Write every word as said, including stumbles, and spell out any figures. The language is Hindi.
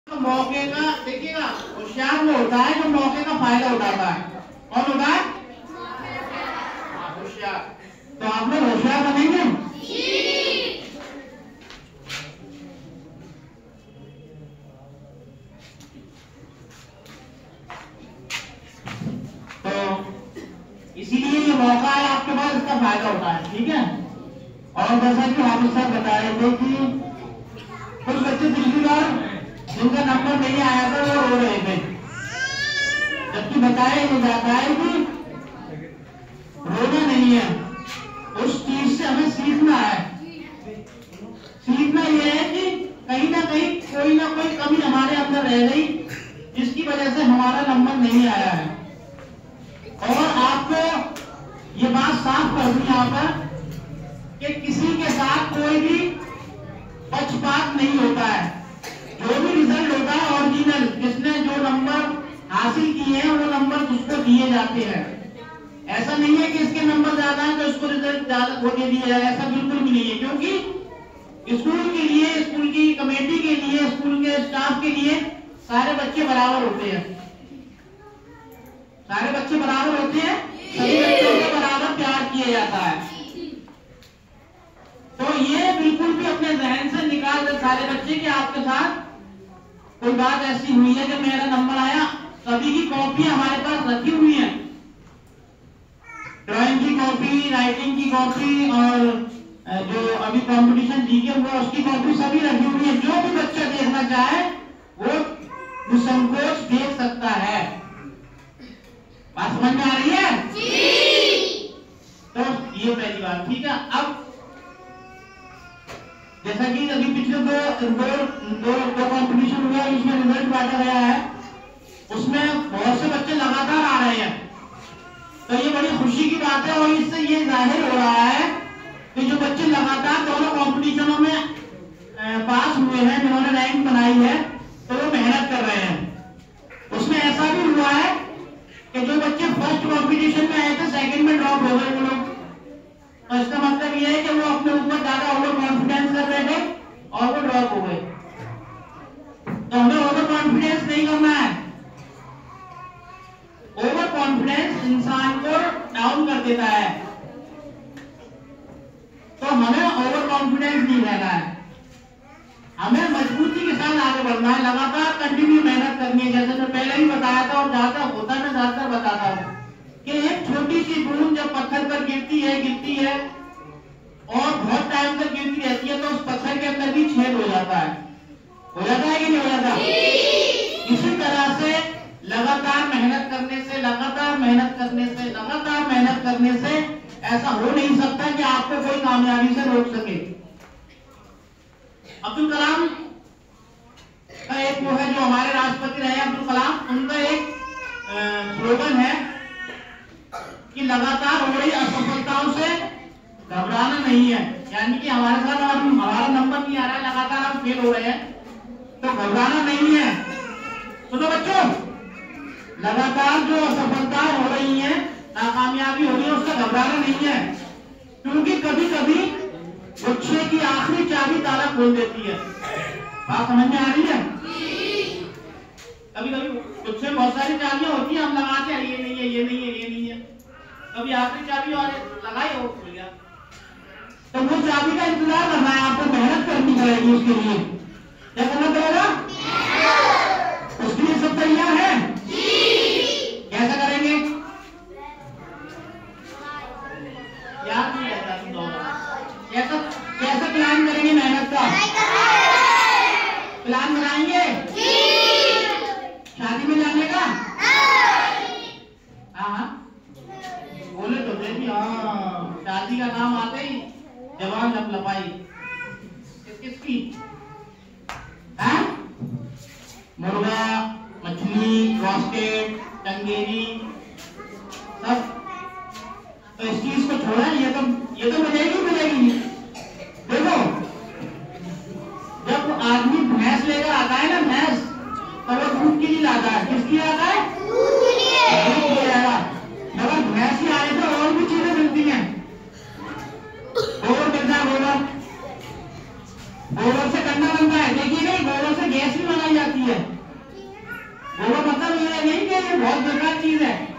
तो मौके का देखिएगा, होशियार वो होता है जो मौके का फायदा उठाता है। कौन होता है? होशियार। तो आप लोग होशियार बनेंगे? तो इसीलिए ये मौका है आपके पास, इसका फायदा उठाएं, ठीक है। और जैसा कि हाफिज साहब बता रहे थे कि कुछ बच्चे पिछली बार जिनका नंबर नहीं आया था वो रो रहे थे, जबकि बताया नहीं जाता है कि रोना नहीं है, उस चीज से हमें सीखना है। सीखना यह है कि कहीं ना कहीं कोई ना कोई कमी हमारे अंदर रह गई जिसकी वजह से हमारा नंबर नहीं आया है। और आपको ये बात साफ कर दूं यहाँ पर कि किसी के साथ कोई भी पक्षपात नहीं होता है। जो भी रिजल्ट होता है ओरिजिनल, जिसने जो नंबर हासिल किए हैं वो नंबर उसको दिए जाते हैं। ऐसा नहीं है कि इसके नंबर ज्यादा है तो उसको रिजल्ट ज्यादा वो दे दिया जाए, ऐसा बिल्कुल भी नहीं है। क्योंकि स्कूल के लिए, स्कूल की कमेटी के लिए, स्कूल के स्टाफ के लिए सारे बच्चे बराबर होते हैं। सारे बच्चे बराबर होते हैं, सभी बच्चों को बराबर प्यार किया जाता है। तो ये बिल्कुल भी अपने जहन से निकाल दे सारे बच्चे कि आपके साथ कोई बात ऐसी हुई है कि मेरा नंबर आया। सभी की कॉपी हमारे पास रखी हुई है, ड्राइंग की कॉपी, राइटिंग की कॉपी और जो अभी कंपटीशन जीके हुआ उसकी कॉपी सभी रखी हुई है। जो भी बच्चा देखना चाहे वो निसंकोच देख सकता है। बात समझ में आ रही है? तो ये पहली बात, ठीक है। अब जैसा कि अभी पिछले दो दो दो, दो कंपटीशन हुआ है, इसमें रिजल्ट बांटा गया है, उसमें बहुत से बच्चे लगातार आ रहे हैं। तो ये बड़ी खुशी की बात है और इससे ये जाहिर हो रहा है कि जो बच्चे लगातार दोनों कंपटीशनों में पास हुए हैं, जिन्होंने रैंक बनाई है, तो वो मेहनत कर रहे हैं। उसमें ऐसा भी हुआ है कि जो बच्चे फर्स्ट कंपटीशन में आए थे सेकंड में ड्रॉप हो गए वो लोग। तो इसका मतलब ये है कि वो अपने ऊपर ज्यादा ओवर कॉन्फिडेंस कर रहे थे और वो ड्रॉप हो गए। तो हमें ओवर कॉन्फिडेंस नहीं करना है। ओवर कॉन्फिडेंस इंसान को डाउन कर देता है, तो हमें ओवर कॉन्फिडेंस नहीं रहना है। हमें मजबूती के साथ आगे बढ़ना है, लगातार कंटिन्यू मेहनत करनी है। जैसे मैं पहले ही बताया था और ज्यादा होता मैं ज्यादातर बताता हूँ कि एक छोटी सी बूंद जब पत्थर पर गिरती है गिरती है और बहुत टाइम तक गिरती रहती है तो उस पत्थर के अंदर भी छेद हो जाता है। हो जाता है कि नहीं हो जाता? इसी तरह से लगातार मेहनत करने से लगातार मेहनत करने से लगातार मेहनत करने से ऐसा हो नहीं सकता कि आपको कोई कामयाबी से रोक सके। अब्दुल कलाम का एक वो है जो हमारे राष्ट्रपति रहे अब्दुल कलाम, उनका एक स्लोगन है कि लगातार हो रही असफलताओं से घबराना नहीं है। यानी कि हमारे साथ और हमारा नंबर नहीं आ रहा है, लगातार हम फेल हो रहे हैं, तो घबराना नहीं है। सुनो बच्चों, लगातार जो असफलताएं हो रही हैं, नाकामयाबी हो रही है, उससे घबराना नहीं है। क्योंकि कभी कभी गुच्छे की आखिरी चाबी ताला खोल देती है। बात समझ में आ रही है? कभी कभी गुच्छे में बहुत सारी चाबियां होती है, हम लगाते हैं ये नहीं है ये नहीं है ये नहीं है, कभी आखिरी चाबी और लगाई और खुल गया। तो वो चाबी का इंतजार करना है, आपको मेहनत करनी पड़ेगी उसके लिए। क्या करना पड़ेगा? उसके लिए सब तैयार है? कैसा करेंगे? याद नहीं रहता तुम लोगों को। कैसा कैसा प्लान करेंगे मेहनत का? प्लान बनाएंगे शादी में जाने का? हाँ बोले तो देखिए, हाँ शादी का नाम आते ही जवान लपलपाई। किस किसकी? हाँ मुर्गा, मछली, रॉस्टेड, टंगेरी सब। तो इस चीज को छोड़ा, ये तो ये तो मिलेगी मिलेगी। देखो जब आदमी भैंस लेकर आता है ना, भैंस, तो वो दूध के लिए लाता है। किसकी लाता है? दूध के लिए। मगर भैंस ही आने से और भी चीजें मिलती हैं। गोबर मिलता है, गोबर गोबर से कंडा बनता है। देखिए नहीं, गोबर से गैस भी बनाई जाती है। ये बहुत बेकार चीज है।